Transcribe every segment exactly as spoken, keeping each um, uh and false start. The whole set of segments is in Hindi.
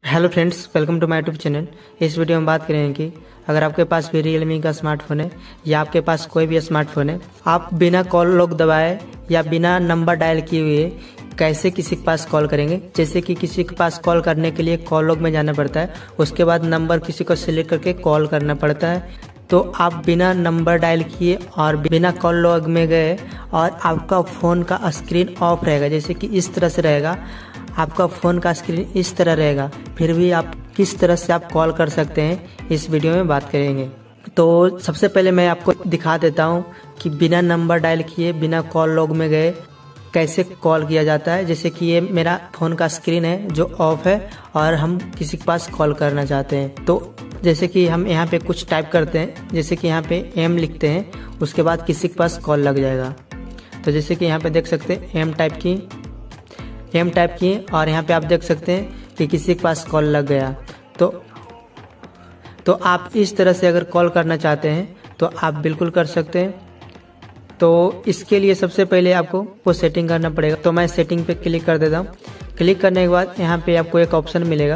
Hello friends, welcome to my YouTube channel. इस वीडियो में बात करेंगे कि अगर आपके पास भी रियलमी का स्मार्टफोन है या आपके पास कोई भी स्मार्टफोन है, आप बिना कॉल लॉक दबाए या बिना नंबर डायल किए हुए कैसे किसी के पास कॉल करेंगे। जैसे कि किसी के पास कॉल करने के लिए कॉल लॉग में जाना पड़ता है, उसके बाद नंबर किसी को सिलेक्ट करके कॉल करना पड़ता है। तो आप बिना नंबर डायल किए और बिना कॉल लॉग में गए और आपका फ़ोन का स्क्रीन ऑफ रहेगा, जैसे कि इस तरह से रहेगा, आपका फ़ोन का स्क्रीन इस तरह रहेगा, फिर भी आप किस तरह से आप कॉल कर सकते हैं इस वीडियो में बात करेंगे। तो सबसे पहले मैं आपको दिखा देता हूं कि बिना नंबर डायल किए बिना कॉल लॉग में गए कैसे कॉल किया जाता है। जैसे कि ये मेरा फ़ोन का स्क्रीन है जो ऑफ है और हम किसी के पास कॉल करना चाहते हैं। तो जैसे कि हम यहाँ पे कुछ टाइप करते हैं, जैसे कि यहाँ पे एम लिखते हैं, उसके बाद किसी के पास कॉल लग जाएगा। तो जैसे कि यहाँ पे देख सकते हैं एम टाइप की एम टाइप किए और यहाँ पे आप देख सकते हैं कि किसी के पास कॉल लग गया। तो तो आप इस तरह से अगर कॉल करना चाहते हैं तो आप बिल्कुल कर सकते हैं। तो इसके लिए सबसे पहले आपको वो सेटिंग करना पड़ेगा। तो मैं सेटिंग पे क्लिक कर देता हूँ। क्लिक करने के बाद यहाँ पे आपको एक ऑप्शन मिलेगा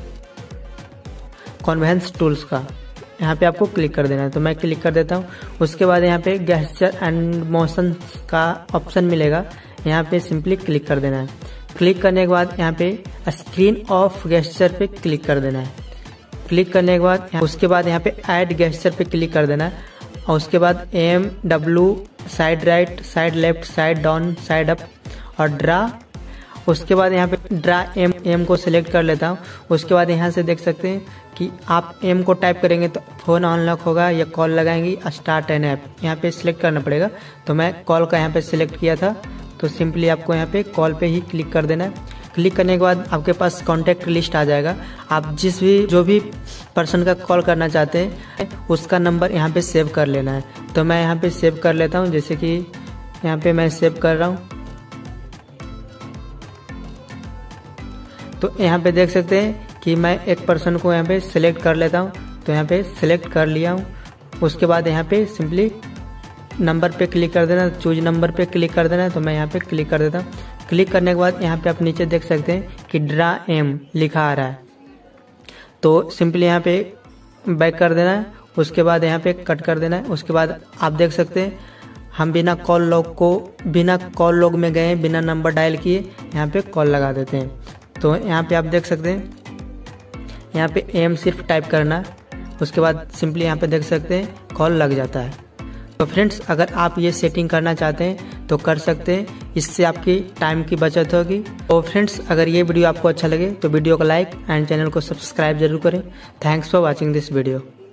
कन्वेंस टूल्स का, यहाँ पे आपको क्लिक कर देना है। तो मैं क्लिक कर देता हूँ। उसके बाद यहाँ पे गेस्चर एंड मोशन का ऑप्शन मिलेगा, यहाँ पे सिंपली क्लिक कर देना है। क्लिक करने के बाद यहाँ पे स्क्रीन ऑफ गेस्चर पे क्लिक कर देना है। क्लिक करने के बाद उसके बाद यहाँ पे ऐड गेस्चर पे क्लिक कर देना है और उसके बाद M W side right side left side down side up और ड्रा। उसके बाद यहाँ पे ड्रा एम एम को सिलेक्ट कर लेता हूँ। उसके बाद यहाँ से देख सकते हैं कि आप एम को टाइप करेंगे तो फ़ोन अनलॉक होगा या कॉल लगाएंगी स्टार्ट एन ऐप, यहाँ पे सिलेक्ट करना पड़ेगा। तो मैं कॉल का यहाँ पे सिलेक्ट किया था, तो सिंपली आपको यहाँ पे कॉल पे ही क्लिक कर देना है। क्लिक करने के बाद आपके पास कॉन्टैक्ट लिस्ट आ जाएगा। आप जिस भी जो भी पर्सन का कॉल करना चाहते हैं उसका नंबर यहाँ पे सेव कर लेना है। तो मैं यहाँ पे सेव कर लेता हूँ, जैसे कि यहाँ पे मैं सेव कर रहा हूँ। तो यहाँ पे देख सकते हैं कि मैं एक पर्सन को यहाँ पे सिलेक्ट कर लेता हूँ। तो यहाँ पे सिलेक्ट कर लिया हूँ। उसके बाद यहाँ पे सिंपली नंबर पे क्लिक कर देना, चूज नंबर पे क्लिक कर देना। तो मैं यहाँ पे क्लिक कर देता हूँ। क्लिक करने के बाद यहाँ पे आप नीचे देख सकते हैं कि ड्रा एम लिखा आ रहा है। तो सिंपली यहाँ पे बैक कर देना है। उसके बाद यहाँ पे कट कर देना है। उसके बाद आप देख सकते हैं हम बिना कॉल लॉग को बिना कॉल लॉग में गए बिना नंबर डायल किए यहाँ पे कॉल लगा देते हैं। तो यहाँ पे आप देख सकते हैं यहाँ पे एम सिर्फ टाइप करना, उसके बाद सिंपली यहाँ पे देख सकते हैं कॉल लग जाता है। तो फ्रेंड्स, अगर आप ये सेटिंग करना चाहते हैं तो कर सकते हैं, इससे आपकी टाइम की बचत होगी। तो फ्रेंड्स, अगर ये वीडियो आपको अच्छा लगे तो वीडियो को लाइक एंड चैनल को सब्सक्राइब जरूर करें। Thanks for watching this video.